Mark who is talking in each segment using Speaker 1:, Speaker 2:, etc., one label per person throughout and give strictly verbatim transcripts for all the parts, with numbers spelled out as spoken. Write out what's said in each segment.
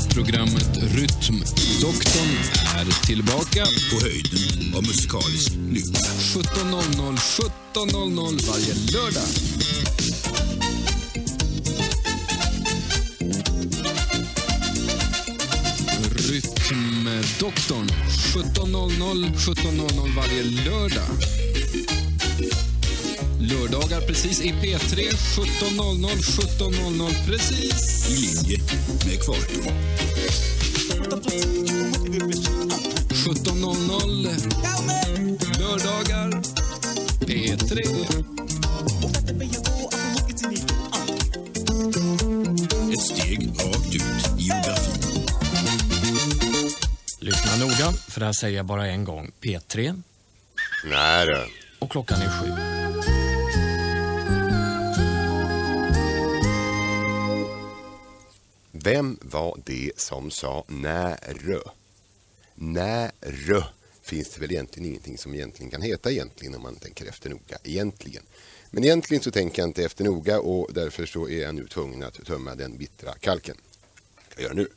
Speaker 1: Programmet Rytmdoktorn är tillbaka
Speaker 2: på höjden av musikalisk lycka.
Speaker 1: sjutton noll noll sjutton noll noll varje lördag. Rytmdoktorn sjutton noll noll sjutton noll noll varje lördag. Lördagar precis i P tre sjutton noll noll sjutton noll noll precis
Speaker 2: i linje med Kvartro.
Speaker 1: sjutton noll noll lördagar P tre.
Speaker 2: Ett steg rakt ut i geografin.
Speaker 3: Lyssna noga, för det här säger jag bara en gång. P tre.
Speaker 4: Nära.
Speaker 3: Och klockan är sju.
Speaker 4: Vem var det som sa närö? Närö finns det väl egentligen ingenting som egentligen kan heta egentligen om man tänker efter noga egentligen. Men egentligen så tänker jag inte efter noga och därför så är jag nu tvungen att tömma den bittra kalken. Vad ska jag göra nu?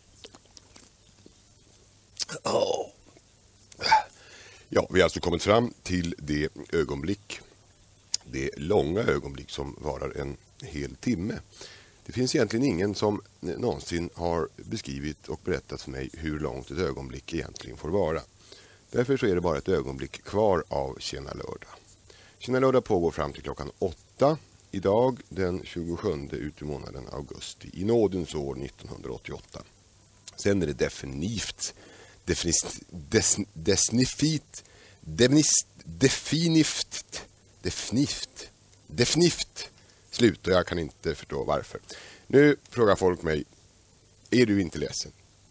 Speaker 4: Oh. Ja, vi har alltså kommit fram till det ögonblick, det långa ögonblick som varar en hel timme. Det finns egentligen ingen som någonsin har beskrivit och berättat för mig hur långt ett ögonblick egentligen får vara. Därför så är det bara ett ögonblick kvar av Tjena lördag. Tjena lördag pågår fram till klockan åtta. Idag den tjugosjunde ut i månaden augusti i nådens år nittonhundraåttioåtta. Sen är det definitivt definitivt definitivt definitivt definitivt definitivt slut och jag kan inte förstå varför. Nu frågar folk mig, är du inte ledsen?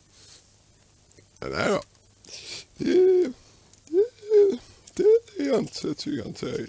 Speaker 4: Nej då. Det, det, det är jag inte, det tycker jag inte.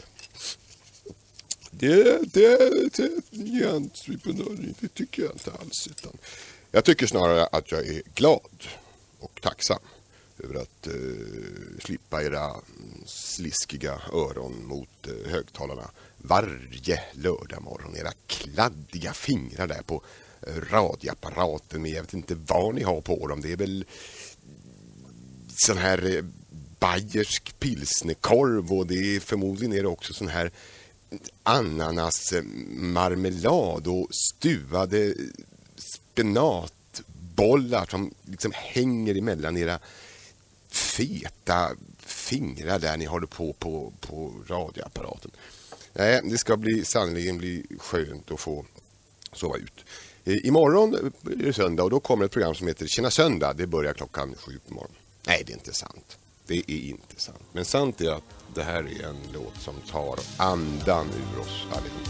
Speaker 4: Det, det, det, det, det tycker jag inte alls. Utan jag tycker snarare att jag är glad och tacksam över att eh, slippa era sliskiga öron mot eh, högtalarna varje lördag morgon. Era kladdiga fingrar där på eh, radioapparaten, men jag vet inte vad ni har på dem. Det är väl sån här eh, bayersk pilsnekorv och det är förmodligen är det också sån här ananas marmelad och stuvade spenatbollar som liksom hänger emellan era feta fingrar där ni håller på på, på radioapparaten. Nej, det ska bli sannolikt bli skönt att få sova ut. Imorgon är det söndag och då kommer ett program som heter Tjena söndag. Det börjar klockan sju på morgonen. Nej, det är inte sant. Det är inte sant. Men sant är att det här är en låt som tar andan ur oss allihop.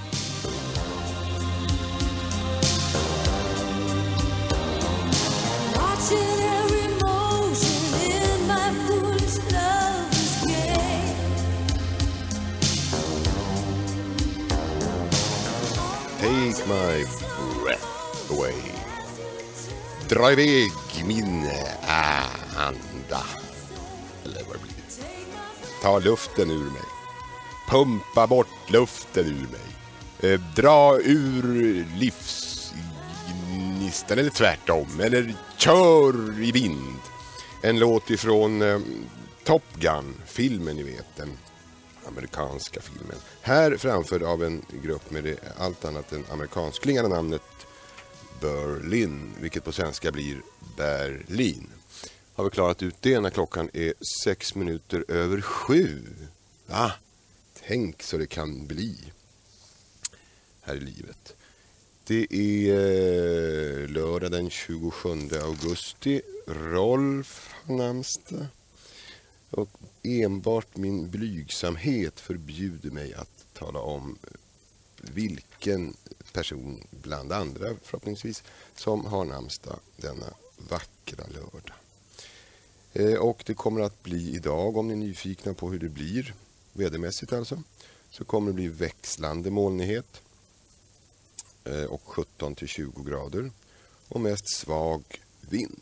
Speaker 4: Take my breath away. Dra iväg min anda. Eller vad det blir. Ta luften ur mig. Pumpa bort luften ur mig. Eh, dra ur livsgnistan eller tvärtom. Eller kör i vind. En låt ifrån eh, Top Gun, filmen ni vet, den amerikanska filmen. Här framförd av en grupp med det allt annat än amerikansklingande namnet Berlin, vilket på svenska blir Berlin. Har vi klarat ut det när klockan är sex minuter över sju. Va? Tänk så det kan bli här i livet. Det är lördag den tjugosjunde augusti. Rolf namnsdag. Och enbart min blygsamhet förbjuder mig att tala om vilken person bland andra förhoppningsvis som har namnsdag denna vackra lördag. Eh, och det kommer att bli idag, om ni är nyfikna på hur det blir, vädermässigt alltså, så kommer det bli växlande molnighet eh, och sjutton till tjugo grader och mest svag vind.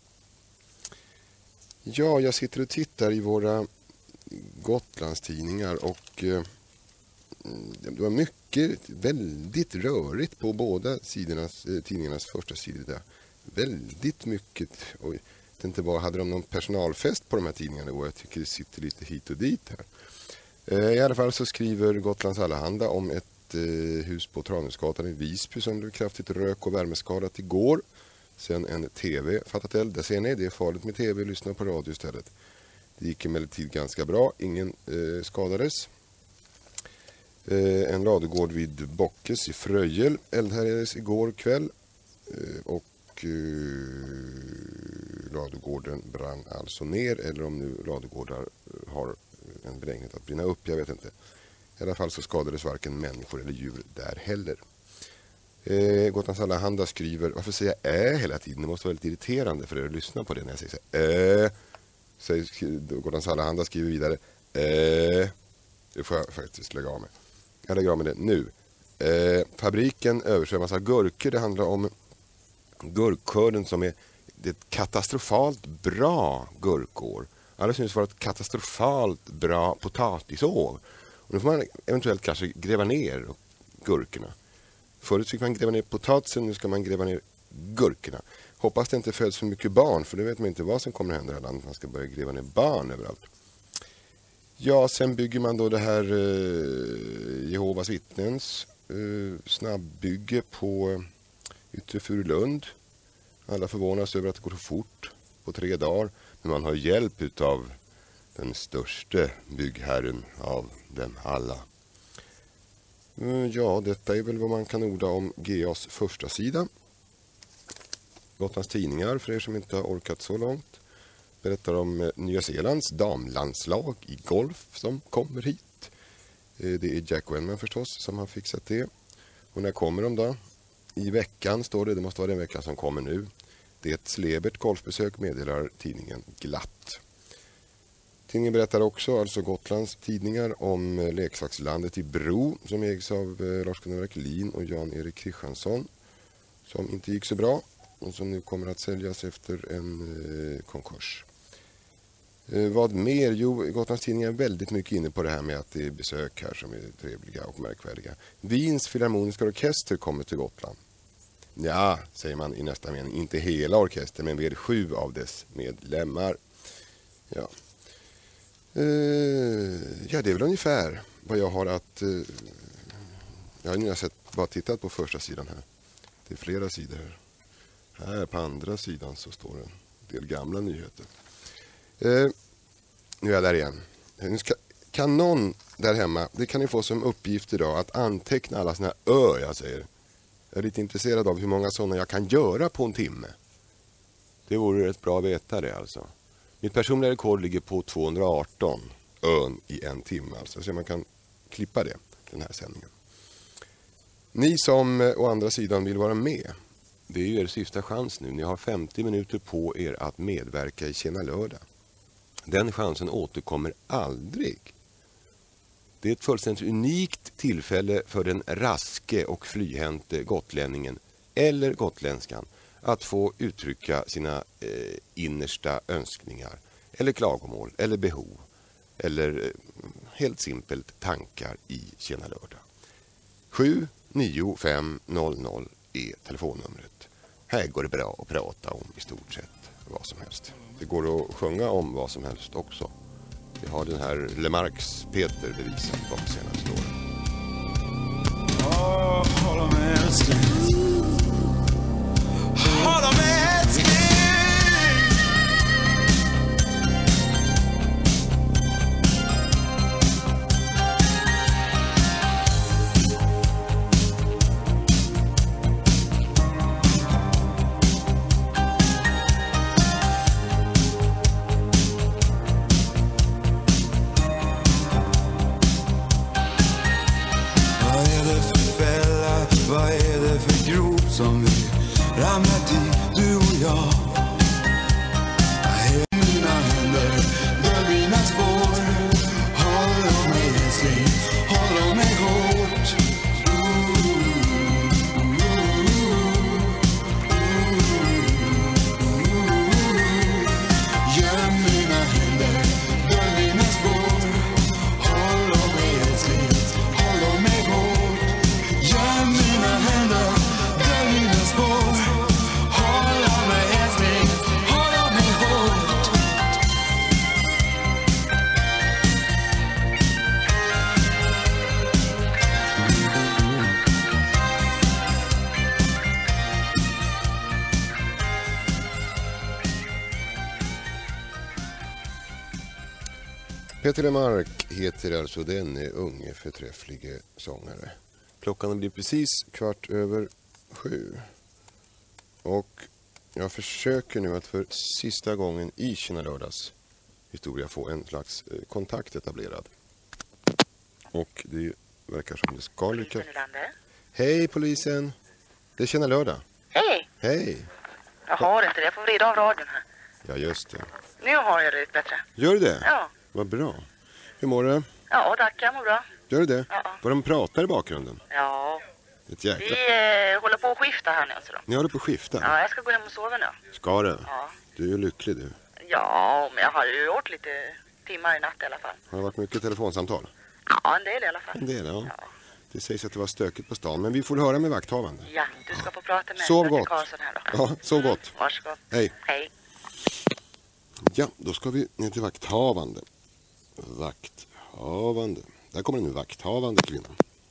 Speaker 4: Ja, jag sitter och tittar i våra Gotlandstidningar och eh, det var mycket, väldigt rörigt på båda sidornas, eh, tidningarnas första sida väldigt mycket. Oj, det inte bara hade de någon personalfest på de här tidningarna igår. Jag tycker det sitter lite hit och dit här. I alla fall så skriver Gotlands Allehanda om ett hus på Tranhusgatan i Visby som blev kraftigt rök- och värmeskadat igår. Sen en tv fattat eld. Där ser ni, det är farligt med tv, lyssna på radio istället. Det gick emellertid ganska bra, ingen eh, skadades. Eh, en ladugård vid Bockes i Fröjel eldhärjades igår kväll. Eh, och eh, ladugården brann alltså ner, eller om nu ladugårdar har en benägenhet att brinna upp, jag vet inte. I alla fall så skadades varken människor eller djur där heller. Eh, Gotlands Allehanda skriver, varför säger jag äh hela tiden? Det måste vara lite irriterande för er att lyssna på det när jag säger så här, äh. Säger, Gotlands Allehanda skriver vidare, äh. Det får jag faktiskt lägga av med. Jag lägger av med det nu. Eh, fabriken översvämmas av gurkor. Det handlar om gurkskörden som är det är ett katastrofalt bra gurkår. Alla syns vara ett katastrofalt bra potatisår. Och nu får man eventuellt kanske gräva ner gurkorna. Förut fick man gräva ner potatisen, nu ska man gräva ner gurkorna. Hoppas det inte föds för mycket barn, för det vet man inte vad som kommer att hända i det här landet. Man ska börja gräva ner barn överallt. Ja, sen bygger man då det här eh, Jehovas vittnens eh, snabbbygge på eh, Yttre Furulund. Alla förvånas över att det går så fort på tre dagar. Men man har hjälp av den största byggherren av dem alla. Ja, detta är väl vad man kan orda om G A:s första sida. Gotlands tidningar, för er som inte har orkat så långt, berättar om Nya Zeelands damlandslag i golf som kommer hit. Det är Jack Wellman förstås som har fixat det. Och när kommer de då? I veckan står det, det måste vara den veckan som kommer nu. Det är ett celebert golfbesök, meddelar tidningen Glatt. Tidningen berättar också, alltså Gotlands tidningar, om leksakslandet i Bro som ägs av Lars-Gunnar Wacklin och Jan-Erik Kristiansson, som inte gick så bra och som nu kommer att säljas efter en eh, konkurs. Eh, vad mer? Jo, Gotlands tidningar är väldigt mycket inne på det här med att det är besök här som är trevliga och märkvärdiga. Wiens filharmoniska orkester kommer till Gotland. Ja, säger man i nästa mening. Inte hela orkestern, men med sju av dess medlemmar. Ja. Uh, ja, det är väl ungefär vad jag har att... Uh, jag har nu sett, bara tittat på första sidan här. Det är flera sidor här. Här på andra sidan så står det en del gamla nyheter. Uh, nu är jag där igen. Nu ska, kan någon där hemma, det kan ni få som uppgift idag, att anteckna alla såna här ö jag säger. Jag är lite intresserad av hur många sådana jag kan göra på en timme. Det vore rätt bra att veta det alltså. Mitt personliga rekord ligger på tvåhundraarton ön i en timme. Alltså, så man kan klippa det, den här sändningen. Ni som å andra sidan vill vara med, det är ju er sista chans nu. Ni har femtio minuter på er att medverka i Tjena lördag. Den chansen återkommer aldrig. Det är ett fullständigt unikt tillfälle för den raske och flyhänte gotlänningen eller gotländskan att få uttrycka sina eh, innersta önskningar eller klagomål eller behov eller eh, helt simpelt tankar i Tjena lördag. sju nio fem noll noll är telefonnumret. Här går det bra att prata om i stort sett vad som helst. Det går att sjunga om vad som helst också. Vi har den här Lemarks Peter bevisat de senaste åren.
Speaker 5: Åh, hålla med älskling. Hålla med älskling. Vad är det för grop som vi ramlat i, du och jag? Här är mina händer, där mina spår. Håll om mig älskling, håll om mig hårt. Gör mina händer, där mina spår. Håll om mig älskling, håll om mig hårt. Gör mina händer, där mina spår. Håll
Speaker 4: Peter Lemark heter alltså denne unge förträfflige sångare. Klockan blir precis kvart över sju. Och jag försöker nu att för sista gången i Tjena lördags historia få en slags kontakt etablerad. Och det verkar som det ska lyckas. Hej polisen. Det är Tjena lördag.
Speaker 6: Hej.
Speaker 4: Hej.
Speaker 6: Jag har inte det. Jag får vrida av radion här.
Speaker 4: Ja just det.
Speaker 6: Nu har jag det lite bättre.
Speaker 4: Gör du det?
Speaker 6: Ja.
Speaker 4: Vad bra. Hur mår du?
Speaker 6: Ja, tack. Jag mår bra.
Speaker 4: Gör du det?
Speaker 6: Ja.
Speaker 4: Vad de pratar i bakgrunden?
Speaker 6: Ja.
Speaker 4: Ett jäkla...
Speaker 6: Vi eh, håller på att skifta här nu. Alltså då.
Speaker 4: Ni håller på att skifta?
Speaker 6: Ja, jag ska gå hem och sova nu.
Speaker 4: Ska du?
Speaker 6: Ja.
Speaker 4: Du är ju lycklig du.
Speaker 6: Ja, men jag har ju gjort lite timmar i natt i alla fall.
Speaker 4: Har det varit mycket telefonsamtal?
Speaker 6: Ja, en del i alla fall.
Speaker 4: En del, ja.
Speaker 6: Ja.
Speaker 4: Det sägs att det var stökigt på stan, men vi får höra med vakthavande.
Speaker 6: Ja, du ska få prata med
Speaker 4: Sov
Speaker 6: Bertil
Speaker 4: gott.
Speaker 6: Karlsson här då.
Speaker 4: Ja, sov gott.
Speaker 6: Varsågod.
Speaker 4: Hej.
Speaker 6: Hej.
Speaker 4: Ja, då ska vi ner till vakthavande. Vakthavande. Där kommer en vakthavande kvinna.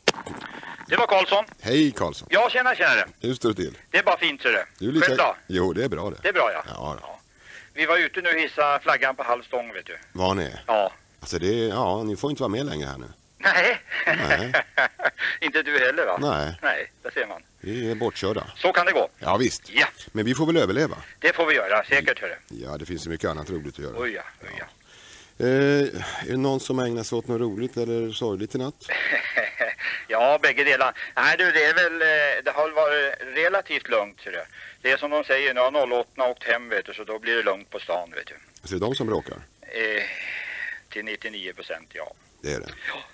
Speaker 7: Det var Karlsson.
Speaker 4: Hej Karlsson.
Speaker 7: Ja, tjena, tjena.
Speaker 4: Hur står det till?
Speaker 7: Det är bara fint, ser du.
Speaker 4: Du är lite...
Speaker 7: Själv då?
Speaker 4: Jo, det är bra det.
Speaker 7: Det är bra, ja.
Speaker 4: Ja, då.
Speaker 7: Ja. Vi var ute nu och hissa flaggan på halv stång, vet du.
Speaker 4: Var ni?
Speaker 7: Ja.
Speaker 4: Alltså det är... Ja, ni får inte vara med längre här nu.
Speaker 7: Nej.
Speaker 4: Nej.
Speaker 7: Inte du heller, va?
Speaker 4: Nej.
Speaker 7: Nej, det ser man.
Speaker 4: Vi är bortkörda.
Speaker 7: Så kan det gå.
Speaker 4: Ja, visst.
Speaker 7: Ja,
Speaker 4: Men vi får väl överleva.
Speaker 7: det får vi göra. Säkert, hörru.
Speaker 4: Ja, det finns så mycket annat roligt att göra.
Speaker 7: Oj, ja. Oj, ja.
Speaker 4: Eh, är det någon som ägnar sig åt något roligt eller sorgligt i natt?
Speaker 7: Ja, bägge delar. Nej, du, det är väl... eh, Det har varit relativt lugnt, ser du. Det är som de säger, nu har noll åtta åkt hem, vet du, så då blir det lugnt på stan, vet du.
Speaker 4: Så det är de som bråkar?
Speaker 7: Eh, till nittionio procent, ja.
Speaker 4: Det är det.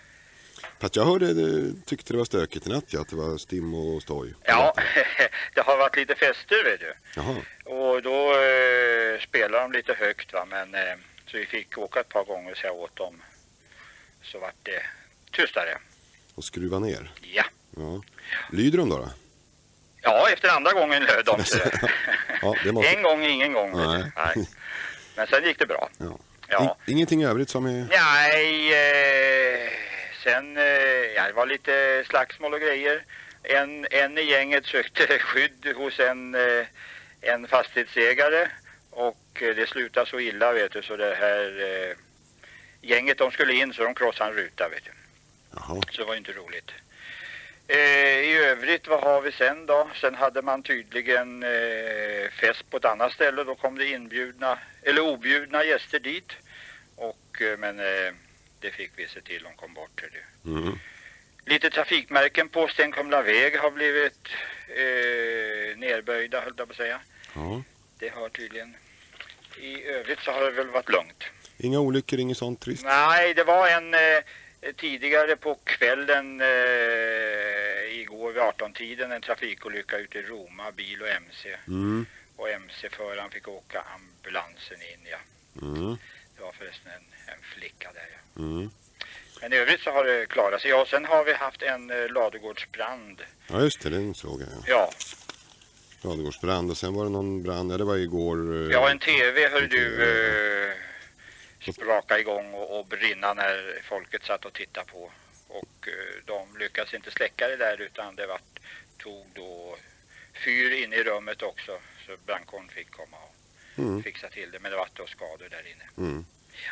Speaker 4: Fast jag hörde, det, tyckte det var stökigt i natt, ja, att det var stim och stoj.
Speaker 7: Ja, det har varit lite fester, vet du.
Speaker 4: Jaha.
Speaker 7: Och då eh, spelar de lite högt, va, men eh, så vi fick åka ett par gånger så jag åt dem. Så vart det tystare.
Speaker 4: Och skruva ner.
Speaker 7: Ja.
Speaker 4: Ja. Lyder de då då?
Speaker 7: Ja, efter andra gången löd de sig.
Speaker 4: Ja, det måste...
Speaker 7: En gång, ingen gång. vet
Speaker 4: Nej.
Speaker 7: du. Nej. Men sen gick det bra.
Speaker 4: Ja.
Speaker 7: Ja.
Speaker 4: In, ingenting övrigt som är...
Speaker 7: Nej, eh, sen eh, ja, det var lite slagsmål och grejer. En, en i gänget sökte skydd hos en, eh, en fastighetsägare. Och eh, det slutade så illa, vet du, så det här eh, gänget de skulle in så de krossade en ruta, vet du.
Speaker 4: Jaha.
Speaker 7: Så det var inte roligt. Eh, I övrigt, vad har vi sen då? Sen hade man tydligen eh, fest på ett annat ställe. Då kom det inbjudna, eller objudna gäster dit. Och, eh, men eh, det fick vi se till, de kom bort. Det.
Speaker 4: Mm.
Speaker 7: Lite trafikmärken på Stenkumla väg har blivit eh, nerböjda, höll jag på att säga.
Speaker 4: Ja.
Speaker 7: Det har tydligen... I övrigt så har det väl varit lugnt.
Speaker 4: Inga olyckor, inget sånt trist?
Speaker 7: Nej, det var en... Eh, tidigare på kvällen eh, igår vid arton-tiden en trafikolycka ute i Roma, bil och M C.
Speaker 4: Mm.
Speaker 7: Och M C-föraren fick åka ambulansen in, ja.
Speaker 4: Mm.
Speaker 7: Det var förresten en, en flicka där, ja.
Speaker 4: Mm.
Speaker 7: Men i övrigt så har det klarat sig. Ja, sen har vi haft en eh, ladugårdsbrand.
Speaker 4: Ja, just det, den såg jag. Ja.
Speaker 7: Ja,
Speaker 4: Ladugårdsbrand och sen var det någon brand, ja det var igår... Eh...
Speaker 7: ja en tv hör
Speaker 4: en
Speaker 7: du
Speaker 4: T V.
Speaker 7: eh, spraka igång och, och brinna när folket satt och tittade på. Och eh, de lyckades inte släcka det där utan det var, tog då fyr in i rummet också. Så brandkåren fick komma och
Speaker 4: Mm.
Speaker 7: fixa till det. Men det var då skador där inne.
Speaker 4: Mm.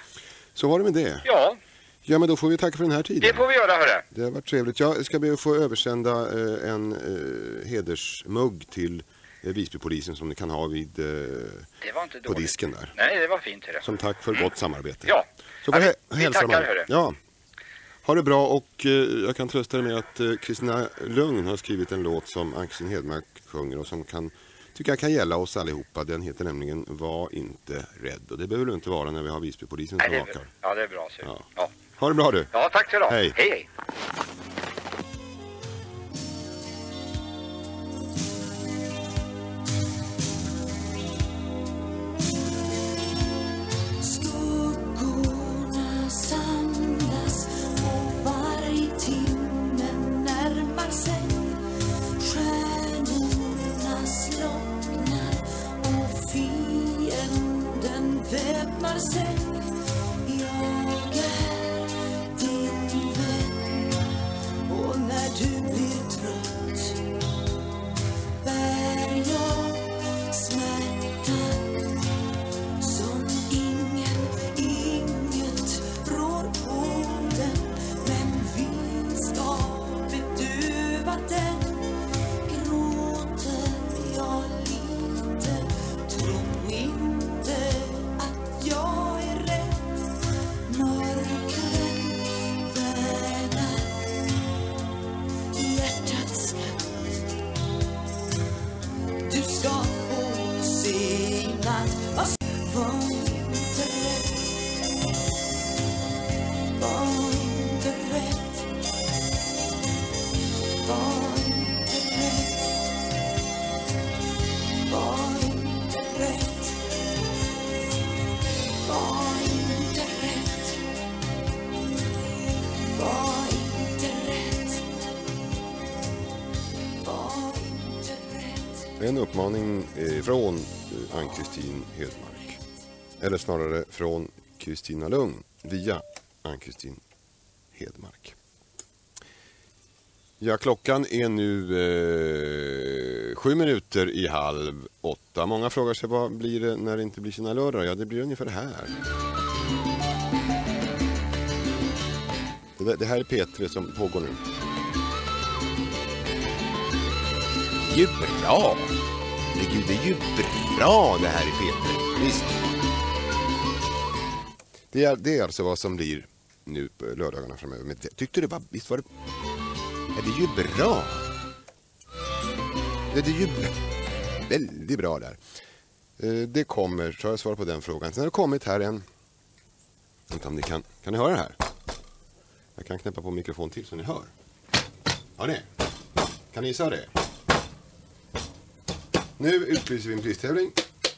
Speaker 4: Så var det med det.
Speaker 7: Ja,
Speaker 4: Ja, men då får vi tacka för den här tiden.
Speaker 7: det får vi göra, hörru.
Speaker 4: Det har varit trevligt. Jag ska be att få översända eh, en eh, hedersmugg till eh, Visbypolisen som ni kan ha vid, eh,
Speaker 7: Det var inte
Speaker 4: på
Speaker 7: dåligt.
Speaker 4: disken där.
Speaker 7: Nej, det var fint, hörru.
Speaker 4: Som tack för gott samarbete.
Speaker 7: Ja,
Speaker 4: Så
Speaker 7: ja
Speaker 4: får
Speaker 7: vi,
Speaker 4: hä-
Speaker 7: vi
Speaker 4: hälsa
Speaker 7: tackar,
Speaker 4: man.
Speaker 7: hörru.
Speaker 4: Ja. Ha det bra och eh, jag kan trösta dig med att eh, Kristina Lugn har skrivit en låt som Ann-Kristin Hedmark sjunger och som kan, tycker jag kan gälla oss allihopa. Den heter nämligen Var inte rädd. Och det behöver du inte vara när vi har Visbypolisen som
Speaker 7: Nej, det
Speaker 4: vakar.
Speaker 7: är, ja, det är bra. Så.
Speaker 4: Ja.
Speaker 7: Ja.
Speaker 4: Ha det bra du.
Speaker 7: Ja, tack så du ha.
Speaker 4: Hej.
Speaker 7: Hej, hej.
Speaker 8: Skuggorna samlas och varje timme närmar sig. Stjärnorna slocknar och fienden väpnar sig. Jag är din vän.
Speaker 4: En uppmaning eh, från eh, Ann-Kristin Hedmark. Eller snarare från Kristina Lugn via Ann-Kristin Hedmark. Ja, klockan är nu eh, sju minuter i halv åtta. Många frågar sig vad blir det när det inte blir sina lördagar? Ja, det blir ungefär det här. Det, det här är P tre som pågår nu. Det är ju bra. Gud, det är ju bra det här i P tre. Visst. Det är, det är alltså vad som blir nu på lördagarna framöver. Men jag tyckte det var, visst var det... Ja, det är ju bra. Det är ju väldigt bra där. Det kommer, så har jag svar på den frågan. Sen har det kommit här en... Vänta om ni kan... Kan ni höra det här? Jag kan knäppa på mikrofon till så ni hör. Ja, det. Kan ni gissa det? Nu utlyser vi en pristävling.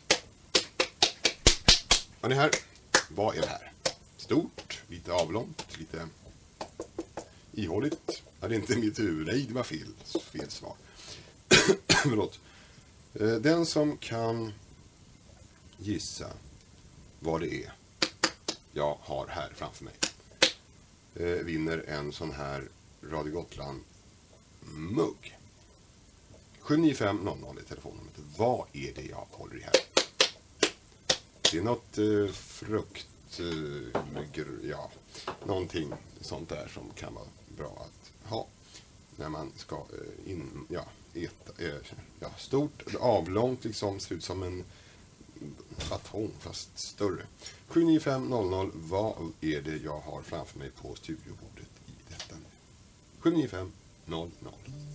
Speaker 4: Har ni här? Vad är det här? Stort, lite avlångt, lite ihåligt. Ja, det är inte mitt huvud. Nej, det var fel, fel svar. Förlåt. Den som kan gissa vad det är jag har här framför mig vinner en sån här Radio Gotland mugg. sju nio fem noll noll i telefonnumret. Vad är det jag håller i här? Det är något eh, frukt, eh, ja, någonting sånt där som kan vara bra att ha när man ska eh, in, ja, äta, eh, ja, stort, avlångt liksom, ser ut som en batong fast större. sju nio fem noll noll, vad är det jag har framför mig på studiobordet i detta nu? sju nio fem noll noll.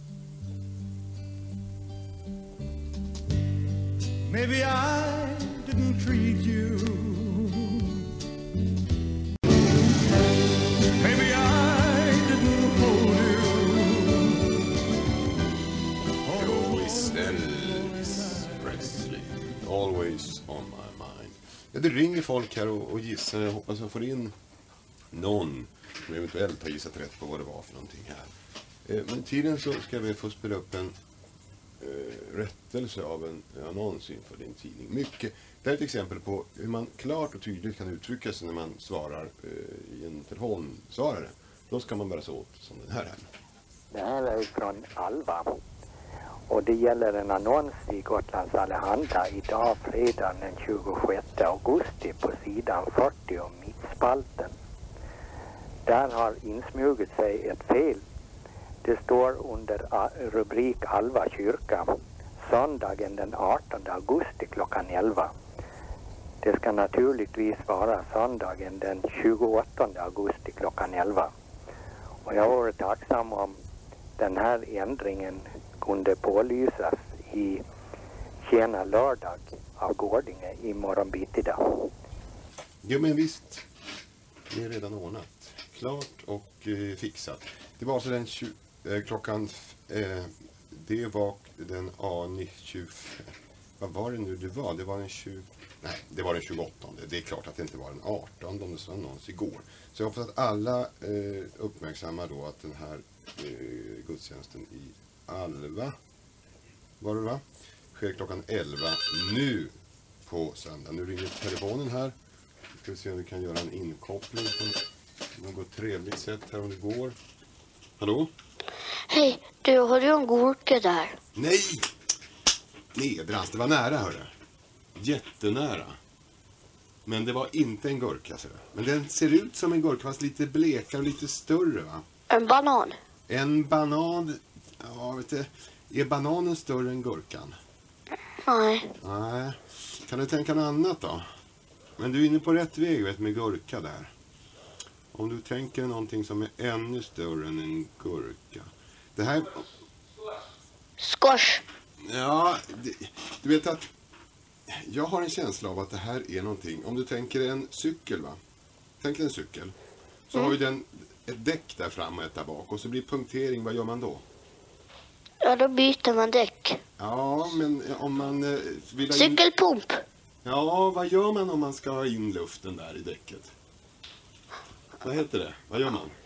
Speaker 5: Maybe I didn't treat you. Maybe I didn't hold you.
Speaker 4: Elvis, Elvis Presley. Always on my mind. Ja, det ringer folk här och, och gissar. Jag hoppas jag får in någon som eventuellt har gissat rätt på vad det var för någonting här. Eh, men tiden så ska vi få spela upp en rättelse av en annons inför din tidning. Mycket. Det här är ett exempel på hur man klart och tydligt kan uttrycka sig när man svarar eh, i en telefonsvarare. Då ska man bära sig åt som den här här.
Speaker 9: Det här är från Alva. Och det gäller en annons i Gotlands Allehanda idag fredag den tjugosjätte augusti på sidan fyrtio om mittspalten. Där har insmugit sig ett fel. Det står under rubrik Alva kyrka, söndagen den artonde augusti klockan elva. Det ska naturligtvis vara söndagen den tjugoåttonde augusti klockan elva. Och jag vore tacksam om den här ändringen kunde pålysas i Tjena lördag av Gårdinge i morgon bitti idag.
Speaker 4: Jo men visst, det är redan ordnat. Klart och eh, fixat. Det var alltså den tjugo klockan, eh, det var den A tjugofem. Vad var det nu det var? Det var den tjugo, nej, det var den tjugoåttonde. Det är klart att det inte var den artonde om det stod annons igår. Så jag hoppas att alla eh, uppmärksammar då att den här eh, gudstjänsten i Alva, var det va? Sker klockan elva nu på söndag. Nu ringer telefonen här. Vi ska se om vi kan göra en inkoppling på något trevligt sätt här om det går. Hallå?
Speaker 10: Hej, du, har du en gurka där?
Speaker 4: Nej! Nedrans, det var nära, hörru. Jättenära. Men det var inte en gurka, ser du. Men den ser ut som en gurka, fast lite blekare och lite större, va?
Speaker 10: En banan?
Speaker 4: En banan... Ja, vet du. Är bananen större än gurkan?
Speaker 10: Nej.
Speaker 4: Nej. Kan du tänka något annat då? Men du är inne på rätt väg, vet, med gurka där. Om du tänker någonting som är ännu större än en gurka. Det här...
Speaker 10: Squash.
Speaker 4: Ja, det, du vet att... Jag har en känsla av att det här är någonting. Om du tänker en cykel, va? Tänk en cykel. Så mm. har ju den ett däck där fram och ett där bak. Och så blir punktering, vad gör man då?
Speaker 10: Ja, då byter man däck.
Speaker 4: Ja, men om man eh, vill ha in...
Speaker 10: Cykelpump.
Speaker 4: Ja, vad gör man om man ska ha in luften där i däcket? Vad heter det? Vad gör man?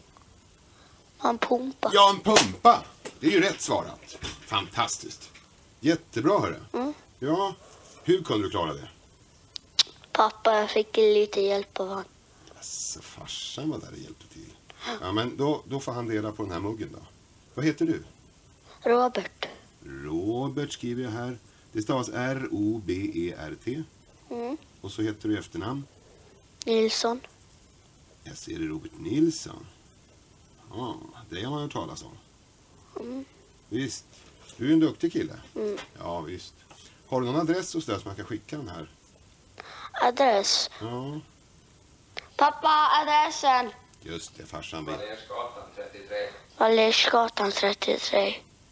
Speaker 10: Man pumpar.
Speaker 4: Ja, en pumpa! Det är ju rätt svarat. Fantastiskt. Jättebra, hörru.
Speaker 10: Mm.
Speaker 4: Ja, hur kunde du klara det?
Speaker 10: Pappa, jag fick lite hjälp av han.
Speaker 4: Alltså, farsan var där och hjälpte till. Ja, men då, då får han dela på den här muggen då. Vad heter du?
Speaker 10: Robert.
Speaker 4: Robert skriver jag här. Det stavas R O B E R T.
Speaker 10: Mm.
Speaker 4: Och så heter du i efternamn?
Speaker 10: Nilsson.
Speaker 4: Jag ser det, Robert Nilsson. Ja, det har man hört talas om.
Speaker 10: Mm.
Speaker 4: Visst. Du är en duktig kille.
Speaker 10: Mm.
Speaker 4: Ja, visst. Har du någon adress hos dig som man kan skicka den här?
Speaker 10: Adress.
Speaker 4: Ja,
Speaker 10: Pappa, adressen.
Speaker 4: just det, farsan vill.
Speaker 7: Vallersgatan trettiotre.
Speaker 10: Vallersgatan trettiotre.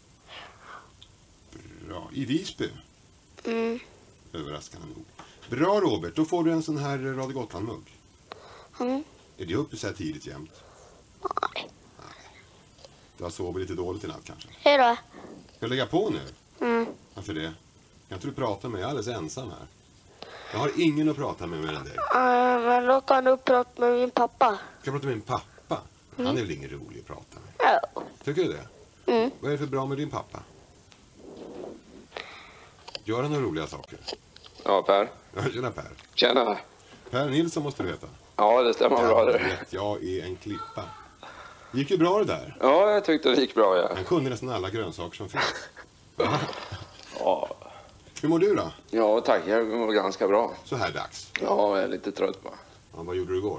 Speaker 4: Bra. I Visby?
Speaker 10: Mm.
Speaker 4: Överraskande nog. Bra, Robert. Då får du en sån här Radio Gotland-mugg.
Speaker 10: Mm.
Speaker 4: Är det uppe så här tidigt jämt?
Speaker 10: Nej.
Speaker 4: Du har sovit lite dåligt i natt kanske.
Speaker 10: Hej då.
Speaker 4: Ska jag lägga på nu?
Speaker 10: Mm.
Speaker 4: Varför det? Kan inte du prata med mig? Jag är alldeles ensam här. Jag har ingen att prata med mer än dig.
Speaker 10: Uh, men då kan du prata med min pappa.
Speaker 4: Ska jag prata med min pappa? Han är väl ingen rolig att prata med?
Speaker 10: Ja.
Speaker 4: Tycker du det?
Speaker 10: Mm.
Speaker 4: Vad är det för bra med din pappa? Gör han några roliga saker?
Speaker 11: Ja, Per.
Speaker 4: Ja, tjena Per.
Speaker 11: Tjena.
Speaker 4: Per Nilsson måste du veta.
Speaker 11: Ja, det stämmer bra
Speaker 4: Jag
Speaker 11: det.
Speaker 4: vet, jag är en klippa. Gick ju bra det där.
Speaker 11: Ja, jag tyckte det gick bra, ja.
Speaker 4: Han kunde nästan alla grönsaker som finns.
Speaker 11: Ja,
Speaker 4: Hur mår du då?
Speaker 11: ja tack. Jag mår ganska bra.
Speaker 4: Så här dags.
Speaker 11: Ja, jag är lite trött bara.
Speaker 4: Ja, vad gjorde du igår?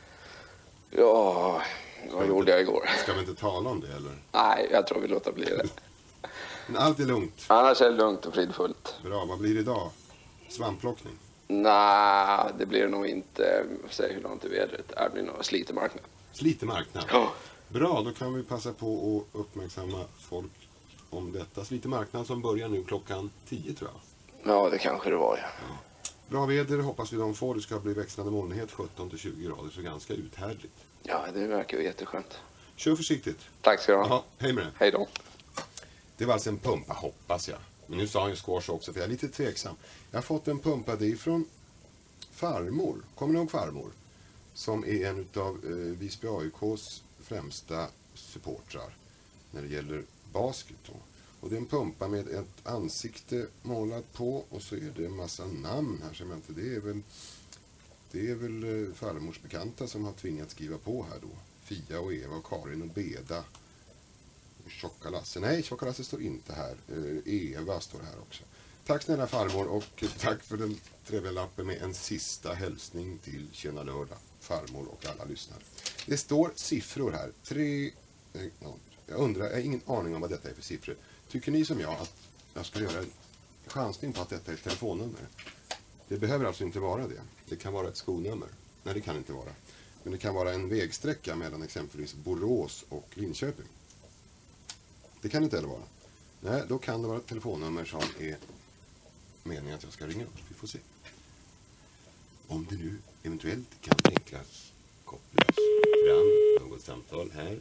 Speaker 11: Ja, vad gjorde jag igår?
Speaker 4: Ska vi inte tala om det eller?
Speaker 11: Nej, jag tror vi låter bli det.
Speaker 4: Men allt är lugnt.
Speaker 11: Annars är det lugnt och fridfullt.
Speaker 4: Bra, vad blir det idag? Svampplockning?
Speaker 11: Nej, det blir nog inte. Säg hur långt i vädret. Det blir nog sliter marknad.
Speaker 4: Sliter marknad?
Speaker 11: Ja.
Speaker 4: Bra, då kan vi passa på att uppmärksamma folk om detta. Sliter marknad som börjar nu klockan tio tror jag.
Speaker 11: Ja, det kanske det var, ja.
Speaker 4: Bra väder hoppas vi de får. Det ska bli växlande molnighet sjutton till tjugo grader, så ganska uthärdligt.
Speaker 11: Ja, det verkar ju jätteskönt.
Speaker 4: Kör försiktigt.
Speaker 11: Tack ska du ha.
Speaker 4: Jaha, hej med det.
Speaker 11: Hej då.
Speaker 4: Det var alltså en pumpa, hoppas jag. Men nu sa han ju squash också, för jag är lite tveksam. Jag har fått en pumpa, det är från farmor. Kommer ni ihåg farmor? Som är en av eh, Visby A I K:s främsta supportrar när det gäller basket. Då. Och det är en pumpa med ett ansikte målat på, och så är det en massa namn här som jag inte... Det är väl, det är väl eh, farmors bekanta som har tvingats skriva på här då. Fia och Eva och Karin och Beda. Tjocka Lasse. Nej, Tjocka Lasse står inte här. Eh, Eva står här också. Tack snälla farmor, och tack för den trevliga lappen med en sista hälsning till Tjena Lördag. Farmor och alla lyssnare. Det står siffror här. Tre... Eh, no, jag undrar, jag har ingen aning om vad detta är för siffror. Tycker ni som jag att jag ska göra en chansning på att detta är ett telefonnummer? Det behöver alltså inte vara det. Det kan vara ett skonummer. Nej, det kan inte vara. Men det kan vara en vägsträcka mellan exempelvis Borås och Linköping. Det kan det inte heller vara. Nej, då kan det vara ett telefonnummer som är meningen att jag ska ringa upp. Vi får se. Om det nu eventuellt kan tänkas kopplas fram något samtal här.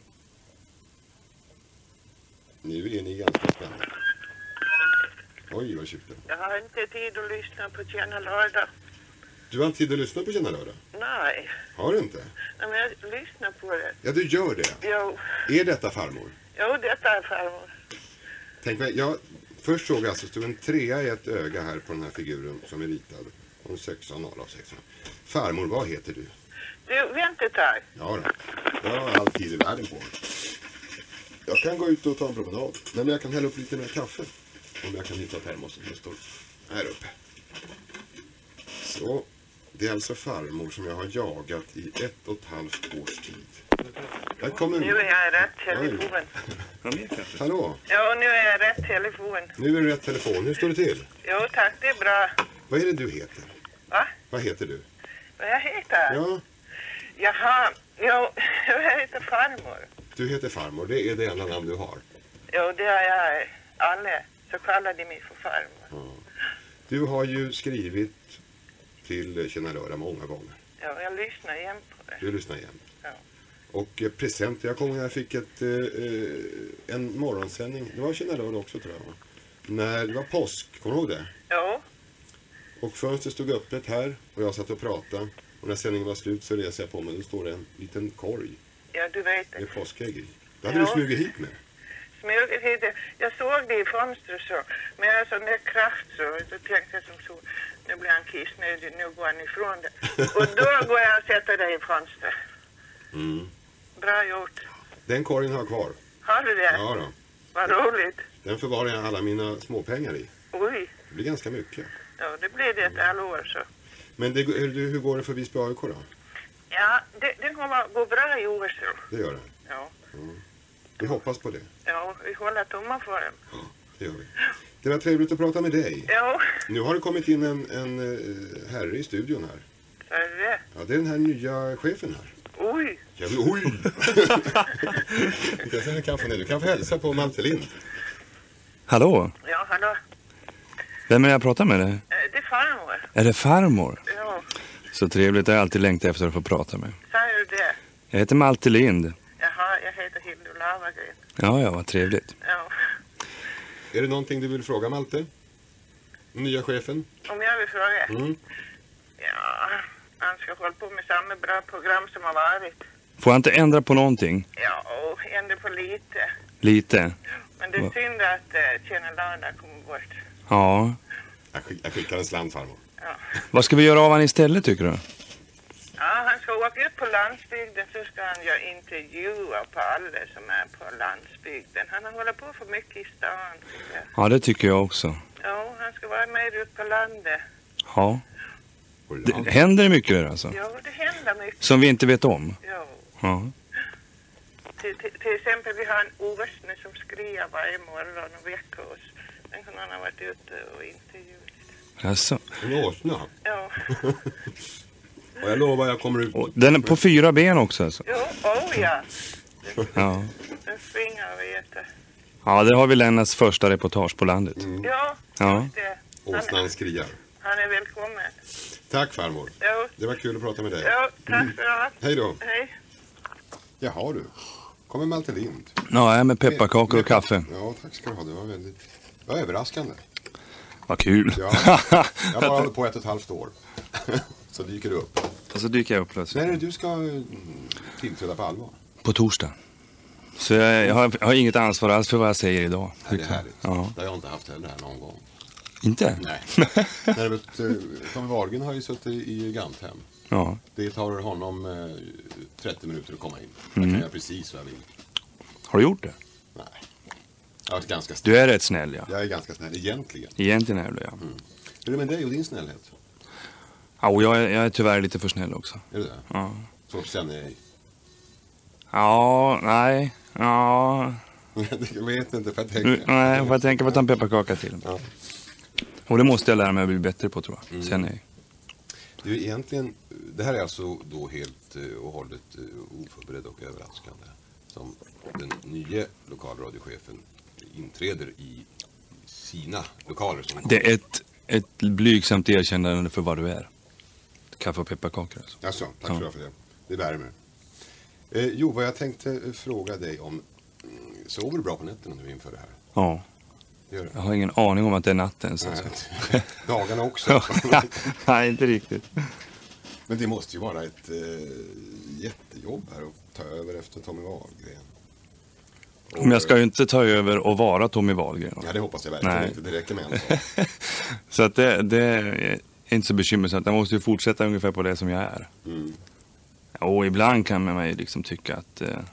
Speaker 4: Nu är ni ganska spända. Oj, vad tjukt.
Speaker 6: Jag har inte tid att lyssna på Tjena Lördag.
Speaker 4: Du har inte tid att lyssna på Tjena Lördag?
Speaker 6: Nej.
Speaker 4: Har du inte?
Speaker 6: Nej, men jag lyssnar på det.
Speaker 4: Ja, du gör det.
Speaker 6: Jo.
Speaker 4: Är detta farmor?
Speaker 6: Jo, detta är farmor.
Speaker 4: Tänk mig, jag först såg alltså stod en trea i ett öga här på den här figuren som är ritad. Och en sexa, noll av sexa. Farmor, vad heter du?
Speaker 6: Du, vänta ett tag.
Speaker 4: Ja då. Jag har all tid i världen på. Jag kan gå ut och ta en promenad. Men jag kan hälla upp lite mer kaffe. Om jag kan hitta termosen som står här uppe. Så, det är alltså farmor som jag har jagat i ett och ett halvt års tid. Här kommer...
Speaker 6: Nu är jag i rätt telefon.
Speaker 4: Hallå?
Speaker 6: Ja, nu är jag i rätt telefon.
Speaker 4: Nu är det rätt telefon. Hur står det till?
Speaker 6: Jo, tack, det är bra.
Speaker 4: Vad är det du heter?
Speaker 6: Va?
Speaker 4: Vad heter du?
Speaker 6: Vad jag heter?
Speaker 4: Ja,
Speaker 6: Jaha, jo, jag heter farmor.
Speaker 4: du heter farmor. Det är det enda namn du har.
Speaker 6: Jo, det har jag. Alla så kallar de mig för farmor.
Speaker 4: Ja. Du har ju skrivit till Tjena Lördag många gånger.
Speaker 6: Ja, jag lyssnar igen på det.
Speaker 4: Du lyssnar igen.
Speaker 6: Ja.
Speaker 4: Och eh, present, jag kommer när jag fick ett, eh, en morgonsändning. Det var Tjena Lördag också tror jag. När det var påsk, kommer du ihåg det?
Speaker 6: Jo.
Speaker 4: Och fönstret stod öppet här och jag satt och pratade. Och när sändningen var slut så reser jag på mig. Då står det en liten korg
Speaker 6: Ja, du vet det.
Speaker 4: med påskägg i. Det hade
Speaker 6: Ja.
Speaker 4: du smugit hit med.
Speaker 6: smugit hit det. Jag såg det i fönstret så. Men jag har sån där kraft så. Då tänkte jag som så. Nu blir han kissnödig. Nu går han ifrån det. Och då går jag och sätter det i fönstret.
Speaker 4: Mm.
Speaker 6: Bra gjort.
Speaker 4: Den korgen har jag kvar.
Speaker 6: Har du det?
Speaker 4: Ja då.
Speaker 6: Vad roligt.
Speaker 4: Den förvarar jag alla mina småpengar i.
Speaker 6: Oj.
Speaker 4: Det blir ganska mycket.
Speaker 6: Ja, det blir det ett halvår så.
Speaker 4: Men det, hur, hur går det för Visby A I K då?
Speaker 6: Ja, det, det kommer att gå bra i år så.
Speaker 4: Det gör det.
Speaker 6: Ja.
Speaker 4: Mm. Vi hoppas på det.
Speaker 6: Ja, vi håller tummar för dem.
Speaker 4: Ja, det gör vi. Det var trevligt att prata med dig.
Speaker 6: Ja.
Speaker 4: Nu har det kommit in en, en uh, herre i studion här.
Speaker 6: Så är det.
Speaker 4: Ja, det är den här nya chefen här.
Speaker 6: Oj.
Speaker 4: Ja, oj! Jag ser, kan få ner. Du kan få hälsa på Malte Lind.
Speaker 12: Hallå?
Speaker 6: Ja, hallå.
Speaker 12: Vem är jag pratar med? Det?
Speaker 6: Eh, Det är farmor.
Speaker 12: Är det farmor?
Speaker 6: Ja.
Speaker 12: Så trevligt, jag har alltid längtat efter att få prata med.
Speaker 6: Säger du det?
Speaker 12: Jag heter Malte Lind.
Speaker 6: Jaha, jag heter Hildur Lavagren.
Speaker 12: Ja, ja, vad trevligt.
Speaker 6: Ja.
Speaker 4: Är det någonting du vill fråga Malte? Nya chefen?
Speaker 6: Om jag vill fråga?
Speaker 4: Mm.
Speaker 6: Ja, han ska hålla på med samma bra program som har varit.
Speaker 12: Får jag inte ändra på någonting?
Speaker 6: Ja, och ändå på lite.
Speaker 12: Lite?
Speaker 6: Men det är
Speaker 12: Va?
Speaker 6: synd att uh, Tjena Lördag kommer bort.
Speaker 12: Ja.
Speaker 4: Jag, skick, jag skickar en slant farmor.
Speaker 6: Ja.
Speaker 12: Vad ska vi göra av han istället, tycker du?
Speaker 6: Ja, han ska åka ut på landsbygden så ska han göra intervjuer på alla som är på landsbygden. Han har hållit på för mycket i stan.
Speaker 12: Ja, det tycker jag också.
Speaker 6: Ja, han ska vara med ut på landet.
Speaker 12: Ja. Det, händer det mycket där alltså?
Speaker 6: Ja, det händer mycket.
Speaker 12: Som vi inte vet om?
Speaker 6: Ja.
Speaker 12: Ja.
Speaker 6: Till, till, till exempel vi har en åsne som skriver varje morgon och väcker oss. Den kan han ha varit ute och intervjuat.
Speaker 12: Alltså.
Speaker 4: En åsna?
Speaker 6: Ja.
Speaker 4: Och jag lovar jag kommer ut.
Speaker 12: Och den är på fyra ben också alltså?
Speaker 6: Jo, oh ja.
Speaker 12: Ja.
Speaker 6: Den springer och äter.
Speaker 12: Ja, det har vi Lennarts första reportage på landet.
Speaker 4: Mm.
Speaker 6: Ja,
Speaker 12: Ja.
Speaker 6: just det.
Speaker 4: Åsnan skriar.
Speaker 6: Han är välkommen.
Speaker 4: Tack farmor.
Speaker 6: Jo.
Speaker 4: Det var kul att prata med dig.
Speaker 6: Ja, tack för det.
Speaker 4: Hej då.
Speaker 6: Hej.
Speaker 4: Jaha du. Kommer Malte Lind.
Speaker 12: Ja, jag är med pepparkakor och kaffe.
Speaker 4: Ja, tack ska du ha. Det var väldigt det var överraskande.
Speaker 12: Vad kul.
Speaker 4: Ja, jag har bara hållit på ett och ett halvt år. Så dyker du upp.
Speaker 12: Och så dyker jag upp plötsligt.
Speaker 4: När är det du ska mm, tillträda på allvar?
Speaker 12: På torsdag. Så jag, jag, har, jag har inget ansvar alls för vad jag säger idag.
Speaker 4: Nej, det är härligt.
Speaker 12: Ja.
Speaker 4: Det har jag inte haft heller här någon gång.
Speaker 12: Inte?
Speaker 4: Nej. Nej, vet, Tommy Wahlgren har ju suttit i Ganthem.
Speaker 12: Ja.
Speaker 4: Det tar honom eh, trettio minuter att komma in. Jag
Speaker 12: Mm.
Speaker 4: kan göra precis vad jag vill.
Speaker 12: Har du gjort det?
Speaker 4: Nej. Jag har varit ganska snäll.
Speaker 12: Du är rätt snäll, ja.
Speaker 4: Jag är ganska snäll, egentligen.
Speaker 12: Egentligen är du det, ja.
Speaker 4: Mm. Hur är det med dig och din snällhet?
Speaker 12: Ja, och jag, är, jag är tyvärr lite för snäll också.
Speaker 4: Är det det?
Speaker 12: Ja.
Speaker 4: Så känner jag.
Speaker 12: Ja, nej. Ja.
Speaker 4: Jag vet inte, för jag tänka.
Speaker 12: Nu, nej, får jag tänka på att ta en pepparkaka till.
Speaker 4: Ja.
Speaker 12: Och det måste jag lära mig att bli bättre på, tror jag.
Speaker 4: Mm.
Speaker 12: Sen är
Speaker 4: Du, egentligen, det här är alltså då helt eh, och hållet eh, oförberedd och överraskande. Som den nya lokalradiochefen inträder i sina lokaler. Som
Speaker 12: det är ett, ett blygsamt erkännande för vad du är. Kaffe och pepparkakor. Alltså.
Speaker 4: Alltså, tack
Speaker 12: Ja.
Speaker 4: så mycket för det. Det värmer. Eh, jo, vad jag tänkte fråga dig om. mm, Sover du bra på nätterna nu inför det här?
Speaker 12: Ja.
Speaker 4: Det gör det.
Speaker 12: Jag har ingen aning om att det är natten. Så
Speaker 4: Nej,
Speaker 12: så.
Speaker 4: dagarna också.
Speaker 12: Nej, inte riktigt.
Speaker 4: Men det måste ju vara ett eh, jättejobb här att ta över efter Tommy Wahlgren. Och,
Speaker 12: Men jag ska ju inte ta över och vara Tommy Wahlgren.
Speaker 4: Ja, det hoppas jag verkligen
Speaker 12: Nej.
Speaker 4: inte. Det räcker med en sak.
Speaker 12: Så att det, det är inte så bekymmersamt. Jag måste ju fortsätta ungefär på det som jag är.
Speaker 4: Mm.
Speaker 12: Och ibland kan man ju liksom tycka att... Eh,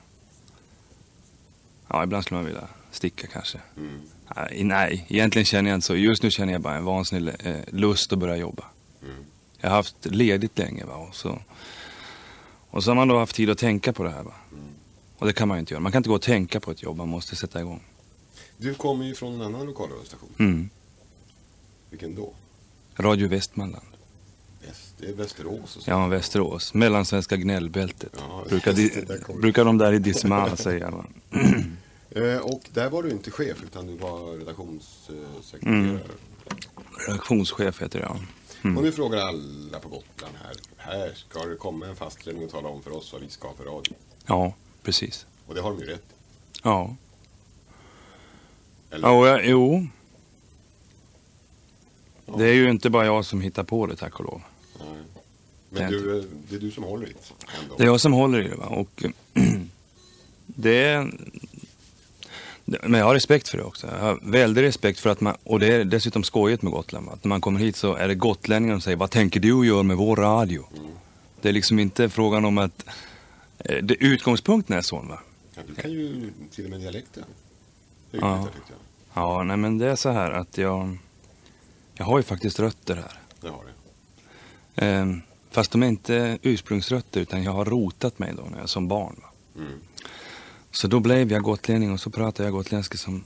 Speaker 12: ja, ibland skulle man vilja sticka kanske.
Speaker 4: Mm.
Speaker 12: Nej, nej, egentligen känner jag inte så. Just nu känner jag bara en vansinnig eh, lust att börja jobba.
Speaker 4: Mm.
Speaker 12: Jag har haft ledigt länge, va? Och så, och så har man då haft tid att tänka på det här, va?
Speaker 4: Mm.
Speaker 12: Och det kan man ju inte göra. Man kan inte gå och tänka på ett jobb, man måste sätta igång.
Speaker 4: Du kommer ju från en annan lokalradiostation.
Speaker 12: Mm.
Speaker 4: Vilken då?
Speaker 12: Radio Västmanland.
Speaker 4: Väst, det är Västerås och så.
Speaker 12: Ja, Västerås. Mellansvenska gnällbältet.
Speaker 4: Ja,
Speaker 12: brukar,
Speaker 4: det
Speaker 12: di-
Speaker 4: där kommer-
Speaker 12: brukar de där i Dismal säga, va?
Speaker 4: Eh, och där var du inte chef utan du var redaktionssekreterare.
Speaker 12: Mm. Redaktionschef heter jag. Mm.
Speaker 4: Och nu frågar alla på Gotland här. Här ska det komma en fastställning och tala om för oss vad vi ska för radio.
Speaker 12: Ja, precis.
Speaker 4: Och det har de ju rätt.
Speaker 12: Ja.
Speaker 4: Eller?
Speaker 12: Ja, och jag, jo. Det är ju inte bara jag som hittar på det, tack och lov.
Speaker 4: Nej.
Speaker 12: Det är
Speaker 4: Men du, det är du som håller i det ändå.
Speaker 12: Det är jag som håller i det, va? Och det är, Men jag har respekt för det också. Jag har väldigt respekt för att man, och det är dessutom skojigt med Gotland. Att när man kommer hit så är det gotlänningar som säger, vad tänker du göra med vår radio? Mm. Det är liksom inte frågan om att, det, utgångspunkten är sån, va?
Speaker 4: Ja, du kan ju till och med dialekten.
Speaker 12: Ja. Ja, nej men det är så här att jag, jag har ju faktiskt rötter här.
Speaker 4: Det har det.
Speaker 12: Ehm, fast de är inte ursprungsrötter utan jag har rotat mig då när jag som barn, va? Mm. Så då blev jag gotlänning och så pratade jag gotländska som,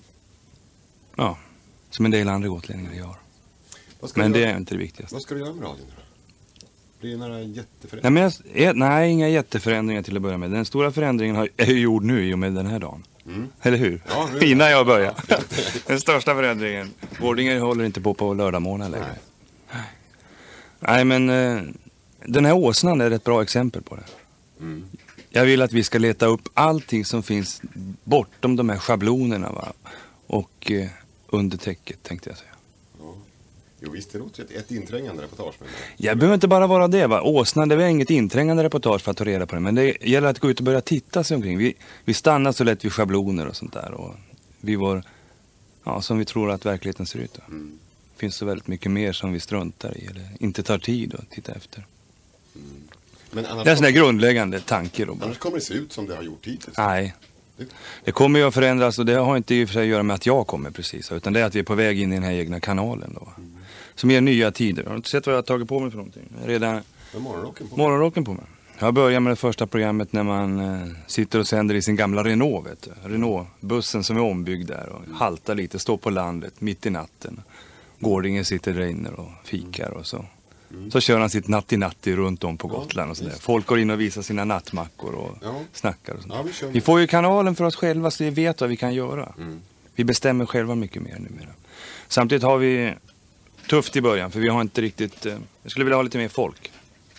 Speaker 12: ja, som en del andra gotlänningar gör. Men det är inte det viktigaste.
Speaker 4: Vad ska du göra med radion då? Blir det några jätteförändringar?
Speaker 12: Nej, men jag, nej, inga jätteförändringar till att börja med. Den stora förändringen har, är ju gjord nu i och med den här dagen. Mm. Eller hur? Ja, nu. Innan jag börjar. Den största förändringen. Vårdingar håller inte på på lördagmorgon längre. Nej. Nej, men eh, den här åsnan är ett bra exempel på det. Mm. Jag vill att vi ska leta upp allting som finns bortom de här schablonerna, va? Och eh, under täcket, tänkte jag säga.
Speaker 4: Ja. Jo visst, det låter ett, ett inträngande reportage. Men...
Speaker 12: Jag behöver inte bara vara det, va? Åsnan, det var inget inträngande reportage för att ta reda på det. Men det gäller att gå ut och börja titta sig omkring. Vi, vi stannar så lätt vid schabloner och sånt där. Och vi var, ja, som vi tror att verkligheten ser ut. Mm. Det finns så väldigt mycket mer som vi struntar i eller inte tar tid att titta efter. Mm. Men annars det är en sån där grundläggande tanke då.
Speaker 4: Annars kommer det se ut som det har gjort hittills.
Speaker 12: Nej. Det kommer ju att förändras och det har inte i och för sig att göra med att jag kommer precis. Utan det är att vi är på väg in i den här egna kanalen då. Mm. Som ger nya tider. Har du inte sett vad jag har tagit på mig för någonting? Redan
Speaker 4: morgonrocken på,
Speaker 12: morgonrocken på mig. Jag börjar med det första programmet när man eh, sitter och sänder i sin gamla Renault, vet du. Renault-bussen som är ombyggd där och mm. haltar lite, står på landet mitt i natten. Gårdingen sitter där inne och fikar och så. Mm. Så kör han sitt natti-natti runt om på Gotland och sådär. Folk går in och visar sina nattmackor och ja. snackar och sådär. Ja, vi, vi får ju kanalen för oss själva så vi vet vad vi kan göra. Mm. Vi bestämmer själva mycket mer numera. Samtidigt har vi tufft i början för vi har inte riktigt, eh, jag skulle vilja ha lite mer folk.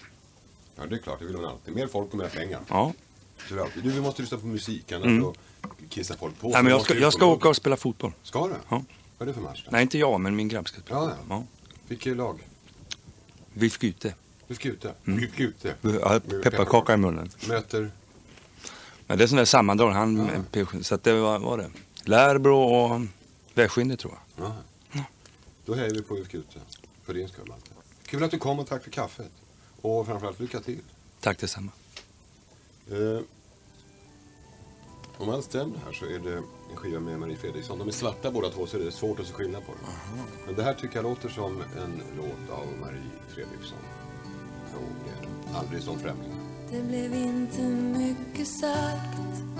Speaker 4: Ja, det är klart, det vill man alltid. Mer folk och mer pengar.
Speaker 12: Ja.
Speaker 4: Så du, vi måste lyssna på musik annars
Speaker 12: Mm.
Speaker 4: så kissar folk på.
Speaker 12: Nej, men jag ska, jag ska åka och spela fotboll.
Speaker 4: Ska du?
Speaker 12: Ja.
Speaker 4: Vad är det för match då?
Speaker 12: Nej, inte jag, men min grabb ska spela.
Speaker 4: Ja, ja.
Speaker 12: ja.
Speaker 4: Vilket lag?
Speaker 12: Vilskute.
Speaker 4: Vilskute?
Speaker 12: Mm.
Speaker 4: Vilskute?
Speaker 12: Ja, pepparkaka i munnen.
Speaker 4: Möter?
Speaker 12: Ja, det är sån där sammandrag. Han, ja. Så att det var, var det. Lärbro och Vässkynne tror jag.
Speaker 4: Ja. Ja. Då hejar vi på Vilskute. För din skull alltid. Kul att du kom och tack för kaffet. Och framförallt lycka till.
Speaker 12: Tack detsamma.
Speaker 4: Eh, om allt stämmer här så är det en skiva med Marie Fredriksson. De är svarta båda två så är det svårt att se skillnad på dem. Aha. Men det här tycker jag låter som en låt av Marie Fredriksson. Och eh, aldrig som främling.
Speaker 8: Det blev inte mycket sagt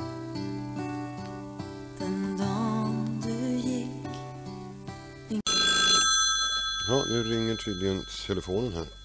Speaker 8: den dagen du gick.
Speaker 4: Ja, nu ringer tydligen telefonen här.